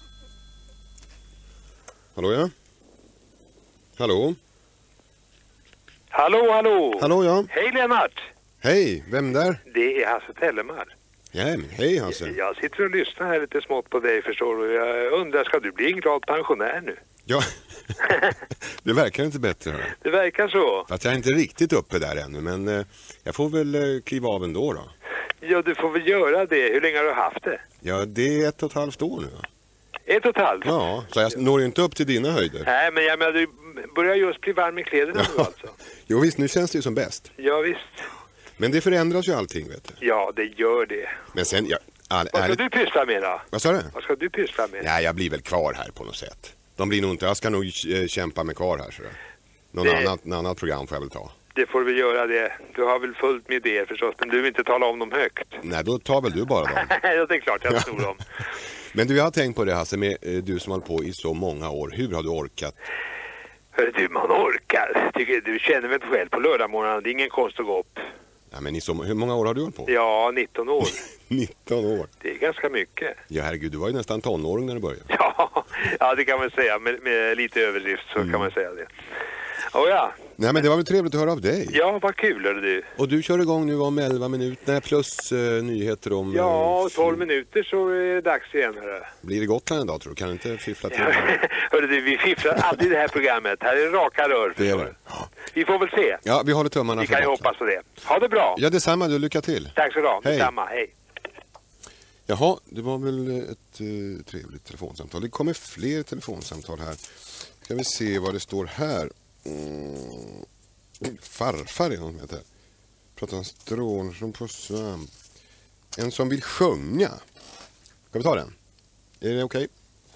Speaker 4: Hallå ja? Hallå?
Speaker 13: Hallå, hallå!
Speaker 4: Hallå ja?
Speaker 13: Hej Lennart!
Speaker 4: Hej, vem där?
Speaker 13: Det är Hasse Tellemar.
Speaker 4: Ja, men hej Hasse.
Speaker 13: Jag, jag sitter och lyssnar här lite smått på dig förstår du. Jag undrar, ska du bli en glad pensionär nu?
Speaker 4: Ja, det verkar inte bättre. Här.
Speaker 13: Det verkar så.
Speaker 4: Att jag är inte riktigt uppe där ännu, men eh, jag får väl eh, kliva av ändå då.
Speaker 13: Ja, du får väl göra det. Hur länge har du haft det?
Speaker 4: Ja, det är ett och ett halvt år nu. Va?
Speaker 13: Ett och ett halvt?
Speaker 4: Ja, så jag når ju inte upp till dina höjder.
Speaker 13: Nej, men jag menar, du börjar just bli varm i kläderna
Speaker 4: ja.
Speaker 13: nu alltså.
Speaker 4: Jo visst, nu känns det ju som bäst.
Speaker 13: Ja, visst.
Speaker 4: Men det förändras ju allting, vet du.
Speaker 13: Ja, det gör det.
Speaker 4: Men sen, ja, all,
Speaker 13: Vad ska
Speaker 4: ärligt...
Speaker 13: du pyssla med då?
Speaker 4: Vad sa du?
Speaker 13: Vad ska du pyssla med?
Speaker 4: Nej, jag blir väl kvar här på något sätt. De blir nog inte, jag ska nog äh, kämpa mig kvar här. Så Någon det... annat, annat program får jag väl ta.
Speaker 13: Det får vi göra det. Du har väl fullt med idéer förstås, men du vill inte tala om dem högt.
Speaker 4: Nej, då tar väl du bara dem.
Speaker 13: Ja, det är klart jag tror dem.
Speaker 4: Men du, jag har tänkt på det Hasse, med eh, du som har hållit på i så många år. Hur har du orkat?
Speaker 13: Hör du, man orkar. Tycker du känner väl själv på lördagmorgonen, det är ingen konst att gå upp.
Speaker 4: Ja, men i så, hur många år har du hållit på?
Speaker 13: Ja, nitton år.
Speaker 4: nitton år?
Speaker 13: Det är ganska mycket.
Speaker 4: Ja, herregud, du var ju nästan tonåring när du började.
Speaker 13: Ja, ja det kan man säga. Med, med lite överdrift så mm. kan man säga det. Oh, ja.
Speaker 4: Nej, men det var väl trevligt att höra av dig.
Speaker 13: Ja, vad kul är du.
Speaker 4: Och du kör igång nu om elva minuter plus uh, nyheter om...
Speaker 13: Ja, tolv minuter så är det dags igen. Hörru.
Speaker 4: Blir det Gotland idag tror du? Kan du inte fiffla till?
Speaker 13: Ja, hörru du, vi fifflar alltid i det här programmet. Här är det raka rör.
Speaker 4: Det är det. Ja.
Speaker 13: Vi får väl se.
Speaker 4: Ja, vi håller tummarna.
Speaker 13: Vi kan ju hoppas på det. Ha det bra.
Speaker 4: Ja, detsamma. Du, lycka till.
Speaker 13: Tack så bra.
Speaker 4: Hej.
Speaker 13: Detsamma. Hej.
Speaker 4: Jaha, det var väl ett uh, trevligt telefonsamtal. Det kommer fler telefonsamtal här. Ska vi se vad det står här. Mm. Farfar är någon som heter. Prata om strån som på svamp. En som vill sjunga. Ska vi ta den? Är det okej?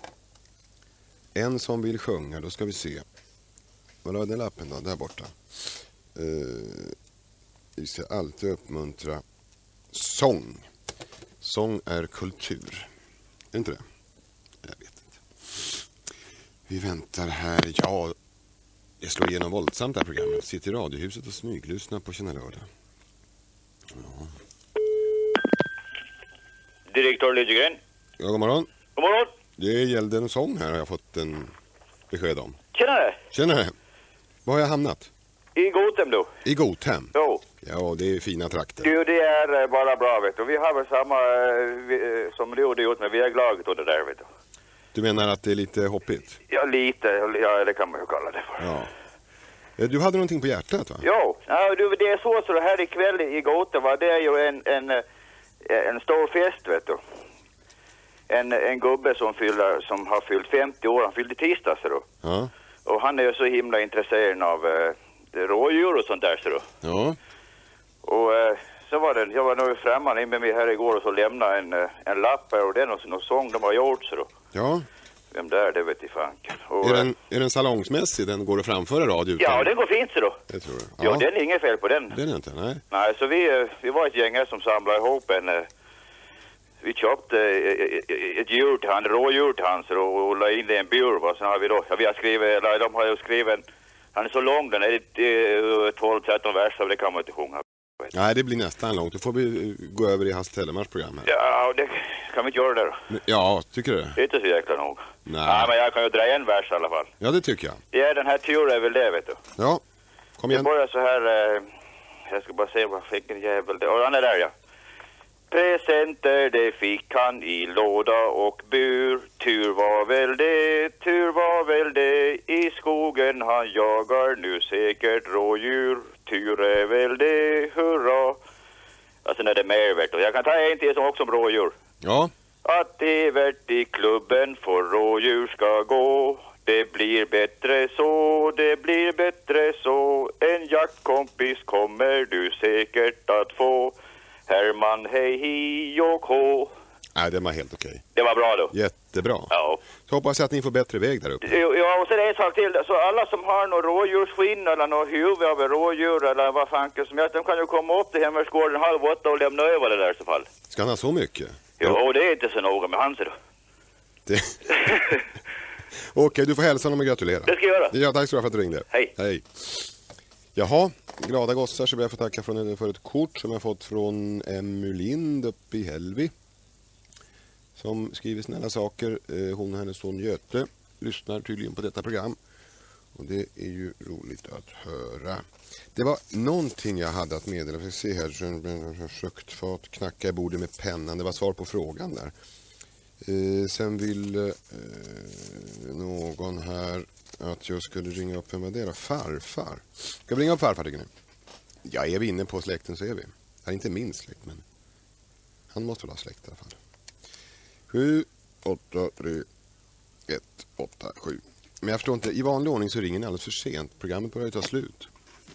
Speaker 4: En som vill sjunga, då ska vi se. Vad är den lappen då? Där borta. Uh, vi ska alltid uppmuntra sång. Sång är kultur. Är det inte det? Jag vet inte. Vi väntar här. Ja, jag slår igenom våldsamt det här programmet. Sitter i radiohuset och smyglyssnar på Tjena Lördag. Ja.
Speaker 14: Direktör Lidegren.
Speaker 4: Ja, god morgon.
Speaker 14: God morgon.
Speaker 4: Det gällde en sång här, har jag fått en besked om.
Speaker 14: Tjenare.
Speaker 4: Tjenare. Var har jag hamnat?
Speaker 14: I Gotem då.
Speaker 4: I Gotem?
Speaker 14: Jo.
Speaker 4: Ja, det är fina trakter.
Speaker 14: Du, det är eh, bara bra, vet du. Vi har väl samma eh, vi, eh, som du gjorde gjort med väglaget och det där, vet du.
Speaker 4: Du menar att det är lite hoppigt?
Speaker 14: Ja, lite. Ja, det kan man ju kalla det för.
Speaker 4: Ja. Eh, Du hade någonting på hjärtat, va?
Speaker 14: Jo. Ja, du, det är så så här ikväll i Gotem, va. Det är ju en, en, eh, en stor fest, vet du. En, en gubbe som, fyller, som har fyllt femtio år. Han fyllde tisdag, så då.
Speaker 4: Ja.
Speaker 14: Och han är ju så himla intresserad av eh, rådjur och sånt där, så då.
Speaker 4: Ja.
Speaker 14: Och eh, så var det, jag var nog framme med mig här igår och så lämnade en, eh, en lapp här och det är någon, någon sång de har gjort, så då.
Speaker 4: Ja.
Speaker 14: Vem där, det vet jag fanken. Och,
Speaker 4: Är den, är den salongsmässig? Den går att framföra radio utan?
Speaker 14: ja, den går fint, så då.
Speaker 4: Det tror jag.
Speaker 14: Ja, det är inget fel på den.
Speaker 4: Den är inte, nej.
Speaker 14: Nej, så vi, eh, vi var ett gäng här som samlade ihop en... Eh, vi köpte eh, ett djur till han, rådjur till han, så då, och la in det i en bur, va. Sen har vi då, ja, vi har skrivit, eller de har ju skrivit en, han är så lång, den är eh, tolv tretton verser, det kan man inte sjunga.
Speaker 4: Nej, det blir nästan långt. Då får vi eh, gå över i Hasse Tellemars program här.
Speaker 14: Ja, det kan vi inte göra det då.
Speaker 4: Men- Ja, tycker du?
Speaker 14: Det är inte så jäkla nog.
Speaker 4: Nej.
Speaker 14: Ja, men jag kan ju dra en vers i alla fall.
Speaker 4: Ja, det tycker jag.
Speaker 14: Det är den här turen är väl det, vet du.
Speaker 4: Ja, kom
Speaker 14: Det
Speaker 4: igen.
Speaker 14: börjar så här, eh, jag ska bara se vad fick en jävel det. Och han är där, ja. Presenter det fick han i låda och bur. Tur var väl det, tur var väl det. I skogen han jagar nu säkert rådjur. Tur är väl det, hurra. Alltså när det är mer, vet du. Jag kan ta en till som också om rådjur.
Speaker 4: Ja.
Speaker 14: Att Evert i klubben får rådjur ska gå. Det blir bättre så, det blir bättre så. En jaktkompis kommer du säkert att få. Herman, hej, hi och hå.
Speaker 4: Nej, det var helt okej.
Speaker 14: Det var bra då.
Speaker 4: Jättebra.
Speaker 14: Ja.
Speaker 4: Så hoppas jag att ni får bättre väg där uppe.
Speaker 14: Ja, och så är det en sak till. Så alla som har någon rådjursskinn eller någon huvud av en rådjur eller vad fanken som helst, de kan ju komma upp till hemvärnsgården halv åtta och lämna över det där i så fall.
Speaker 4: Ska han ha så mycket?
Speaker 14: Jo, det är inte så noga med hans då.
Speaker 4: Det... Okej, du får hälsa honom och gratulera.
Speaker 14: Det ska jag göra.
Speaker 4: Ja, tack så mycket för att du ringde.
Speaker 14: Hej.
Speaker 4: Hej. Jaha, glada gossar, så vill jag få tacka från, för ett kort som jag fått från Emmy Lind uppe i Hällvi. Som skriver snälla saker. Eh, Hon och hennes son Göte lyssnar tydligen på detta program. Och det är ju roligt att höra. Det var någonting jag hade att meddela. Vi se här, fruktfat, knacka i bordet med pennan. Det var svar på frågan där. Eh, sen vill eh, någon här att jag skulle ringa upp, vem var det då? Farfar. Ska vi ringa upp farfar, tycker ni? Ja, är vi inne på släkten så är vi. Det är inte min släkt, men han måste väl ha släkt i alla fall. sju, åtta, tre, ett, åtta, sju. Men jag förstår inte, i vanlig ordning så ringer ni alldeles för sent. Programmet börjar ju ta slut.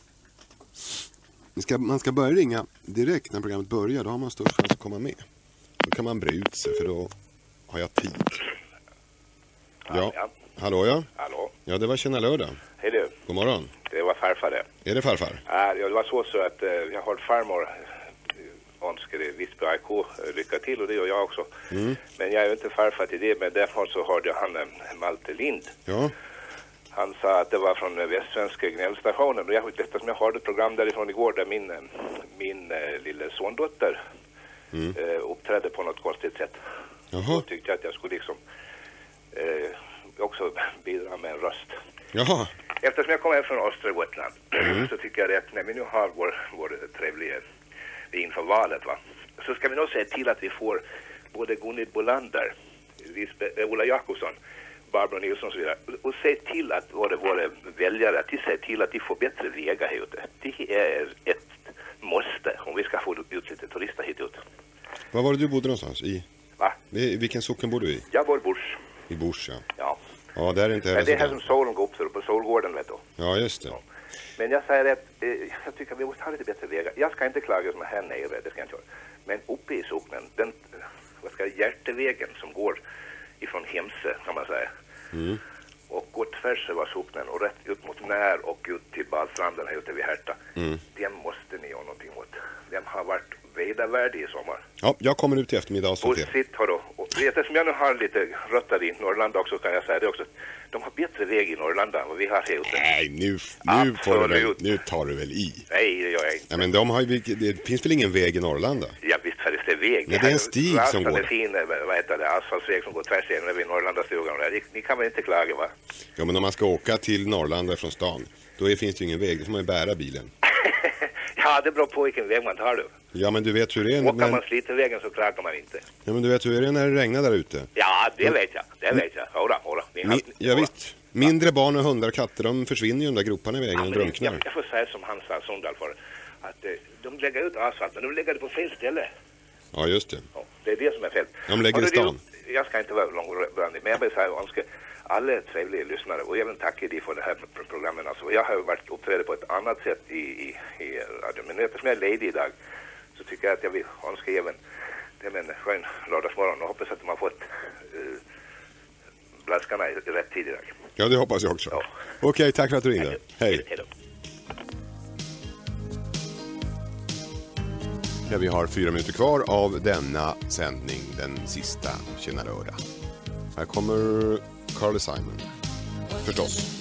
Speaker 4: Man ska, man ska börja ringa direkt när programmet börjar. Då har man störst chans att komma med. Då kan man bre ut sig, för då har jag tid. Ja,
Speaker 15: ja.
Speaker 4: Hallå ja.
Speaker 15: Hallå.
Speaker 4: Ja, det var Tjena Lördag.
Speaker 15: Hej du.
Speaker 4: God morgon.
Speaker 15: Det var farfar det.
Speaker 4: Är det farfar?
Speaker 15: Ja, det var så, så att eh, jag har farmor eh, önskade Visby A I K eh, lycka till, och det gör jag också.
Speaker 4: Mm.
Speaker 15: Men jag är ju inte farfar till det, men därför så hörde han eh, Malte Lind.
Speaker 4: Ja.
Speaker 15: Han sa att det var från eh, Västsvenska gnällstationen, och jag, detta som jag hörde ett program därifrån igår där min, eh, min eh, lilla sondotter
Speaker 4: Mm.
Speaker 15: eh, uppträdde på något konstigt sätt.
Speaker 4: Jaha.
Speaker 15: Och tyckte att jag skulle liksom eh, också bidra med en röst.
Speaker 4: Jaha.
Speaker 15: Eftersom jag kommer hem från östra Gotland
Speaker 4: Mm.
Speaker 15: så tycker jag att när vi nu har vår, vår trevliga inför valet, va, så ska vi nog se till att vi får både Gunhild Bolander, Lisbeth, äh, Ola Jakobsson, Barbara Nilsson och så vidare, och se till att våra, våra väljare, att de ser till att de får bättre vägar här ute. Det är ett måste om vi ska få ut lite turister hit ut.
Speaker 4: Var var det du bodde någonstans? I?
Speaker 15: Va?
Speaker 4: I vilken socken bor du i?
Speaker 15: Jag bor i Bors.
Speaker 4: I Bors, ja.
Speaker 15: Ja.
Speaker 4: Ja, där är inte
Speaker 15: Men det är här
Speaker 4: så
Speaker 15: som solen går upp så på Solgården, vet du.
Speaker 4: Ja, just det.
Speaker 15: Men jag säger att eh, jag tycker att vi måste ha lite bättre vägar. Jag ska inte klaga som här nere, det ska jag inte göra. Men uppe i socknen, den, vad ska jag, hjärtevägen som går ifrån Hemse kan man säga.
Speaker 4: Mm.
Speaker 15: Och går tvärs över socknen och rätt ut mot När och ut till badstranden här ute vid Härta.
Speaker 4: Mm.
Speaker 15: Den måste ni göra någonting åt. Den har varit vedervärdig i sommar.
Speaker 4: Ja, jag kommer ut i eftermiddag och så
Speaker 15: Och
Speaker 4: till.
Speaker 15: sitt har då. Och eftersom jag nu har lite rötter i Norrland också kan jag säga det också. De har bättre väg i Norrland än vad vi har här ute.
Speaker 4: Nej, nu, nu, får du väl, nu tar du väl i.
Speaker 15: Nej, det gör jag inte.
Speaker 4: Nej, men de har ju, det finns väl ingen väg i Norrland då?
Speaker 15: Ja, visst finns det väg.
Speaker 4: Nej, det är en stig som går.
Speaker 15: Det är fin, vad heter det, asfaltsväg som går tvärs igenom vid Norrlandastugan. Ni, ni kan väl inte klaga, va?
Speaker 4: Ja, men om man ska åka till Norrland från stan, då är, finns det ju ingen väg. Då får man ju bära bilen.
Speaker 15: Ja, det beror på vilken väg man tar du.
Speaker 4: Ja, men du vet hur det är.
Speaker 15: Åker
Speaker 4: När...
Speaker 15: man slitervägen så klagar man inte.
Speaker 4: Ja, men du vet hur det är när det regnar där ute.
Speaker 15: Ja, det vet jag. Det vet jag. Hora, hora.
Speaker 4: Mi... Ja, visst. Mindre barn och hundar och katter, de försvinner ju under groparna i vägen
Speaker 15: ja,
Speaker 4: och drunknar.
Speaker 15: Jag, jag får säga som han sa, Sundal, för att eh, de lägger ut asfalt, men de lägger det på fel ställe.
Speaker 4: Ja, just det.
Speaker 15: Ja, det är det som är fel.
Speaker 4: De lägger i stan.
Speaker 15: Jag ska inte vara långbrandig, men jag vill säga och önska alla trevliga lyssnare och även tacka dig för det här programmet. Alltså, jag har varit uppträdd på ett annat sätt i, i, i radio, men eftersom jag är ledig idag så tycker jag att jag vill önska även dem en skön lördagsmorgon och hoppas att de har fått uh, blaskarna i rätt tid idag.
Speaker 4: Ja, det hoppas jag också. Ja. Okej, tack för att du ringde. Hej. Hej.
Speaker 15: Hej då.
Speaker 4: Ja, vi har fyra minuter kvar av denna sändning, den sista Tjena lördag. Här kommer Carly Simon, förstås.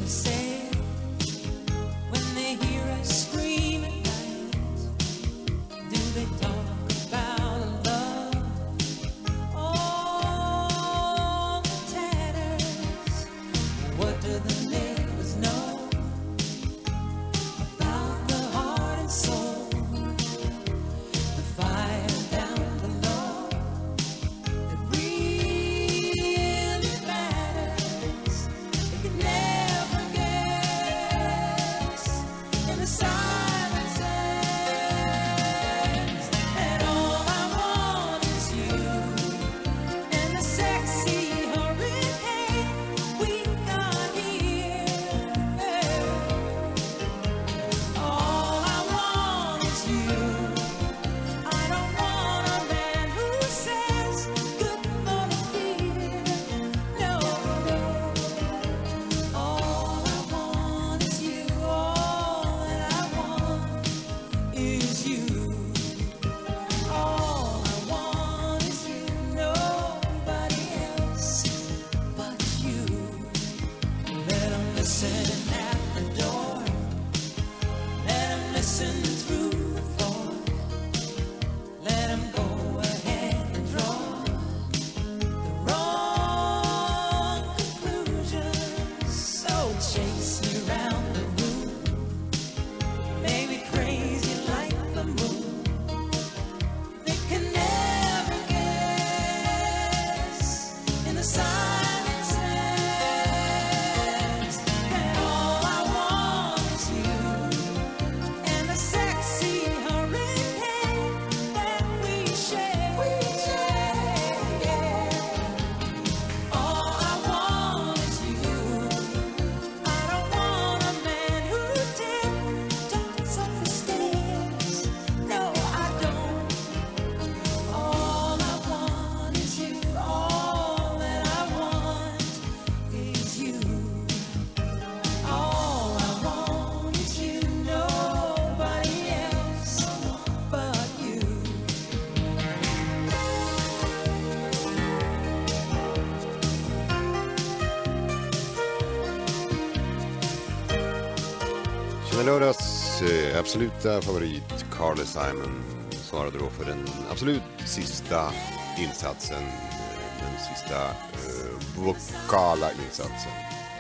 Speaker 4: Lördags eh, absoluta favorit Carly Simon svarade då för den absolut sista insatsen, eh, den sista eh, vokala insatsen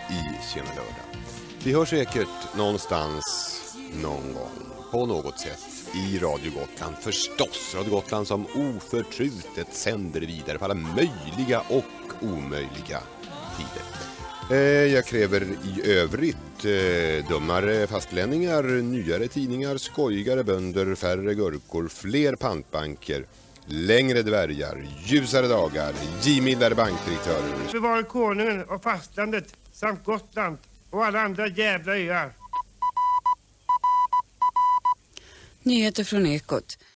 Speaker 4: i Tjena lördag. Vi hör säkert någonstans någon gång på något sätt i Radio Gotland, förstås. Radio Gotland som oförtrutet sänder vidare på alla möjliga och omöjliga tider. Jag kräver i övrigt eh, dummare fastlänningar, nyare tidningar, skojigare bönder, färre gurkor, fler pantbanker, längre dvärgar, ljusare dagar, givmildare bankdirektörer.
Speaker 16: Bevara konungen och fastlandet samt Gotland och alla andra jävla öar. Nyheter från Ekot.